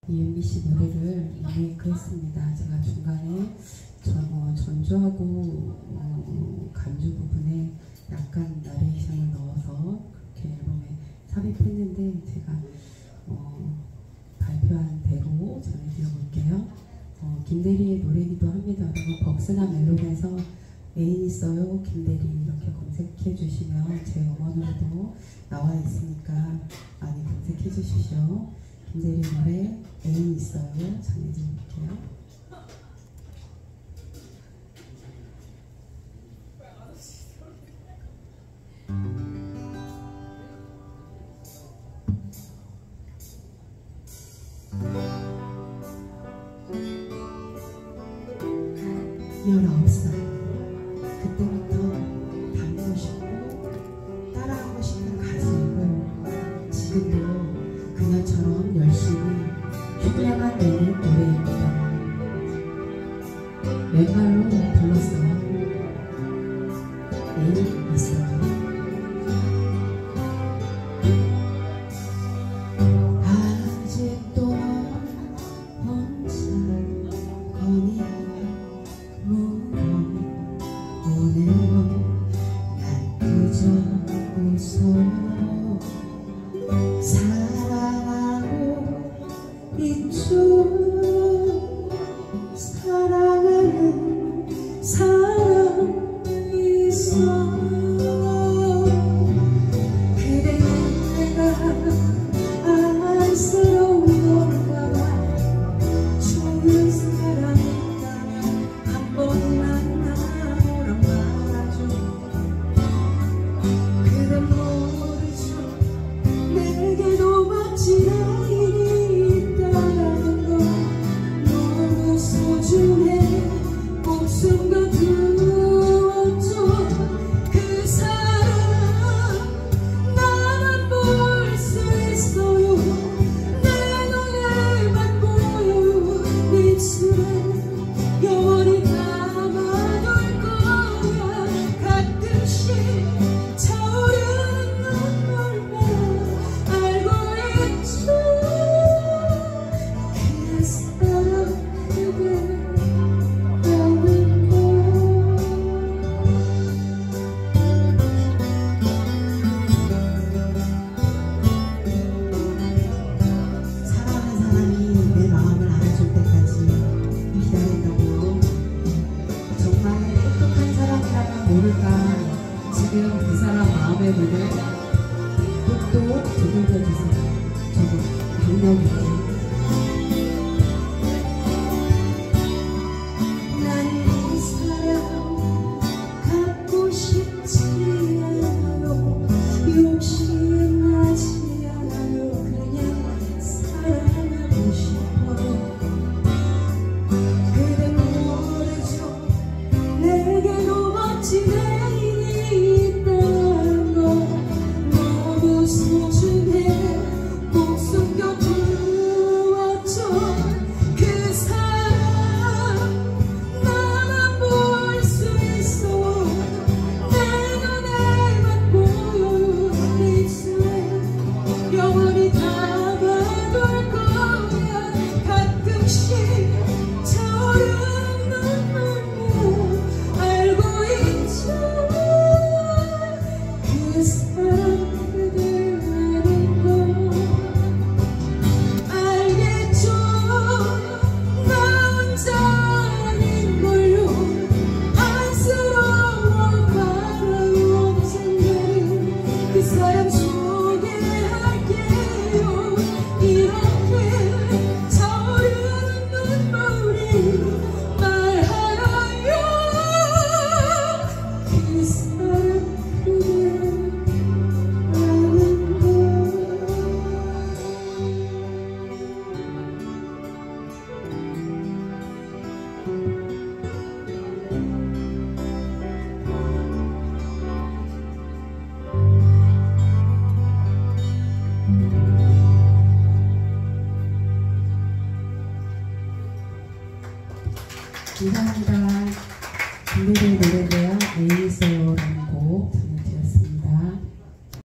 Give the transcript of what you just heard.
이은미 씨 노래를 리메이크 했습니다. 제가 중간에 전주하고 간주 부분에 약간 나레이션을 넣어서 그렇게 앨범에 삽입했는데 제가 발표한 대로 전해드려 볼게요. 김대리의 노래기도 합니다. 여러분 벅스나 멜론에서 애인 있어요 김대리 이렇게 검색해 주시면 제 음원으로도 나와 있으니까 많이 검색해 주시죠. 김대리 노래 애인 있어요 전해드릴게요. 그때부터 닮고 싶고 따라하고 싶은 가수이고 지금도 그녀처럼 열심히 흉내만 내는 노래입니다. 맨발로 불렀어요. 애인 있어요. 아직도 혼자 거니 오늘도 난 그저 웃어 사랑하고 있죠. 사랑하는 사람 있어. 그대는 내가 안쓰러운 건가 봐. 좋은 사람 있다면 한 번만 모를까 지금 그 사람 마음의 문을 또 두들겨주세요. 저도 강력이에요. 난 이 사람 갖고 싶지 않아요. 욕심나지 않아요. 그냥 사랑하고 싶어요. 그대 모르죠 내게도 멋진 애인이 있다는 거 너무 소중해 꼭 숨겨두었죠. 그 사람 나만 볼 수 있어. 내 눈에만 보여요. 내 입술에 영원히 담아둘 거야. 가끔씩 차오르는 눈물로 알고 있죠. 그 사람 그대라는 걸 알겠죠. 나 혼자 아닌 걸요. 안쓰러워 바라요. 언젠가는 그 사람 소개할게요. 이렇게 차오르는 눈물이 말하나요. 그 사람 그대라는 걸. 감사합니다.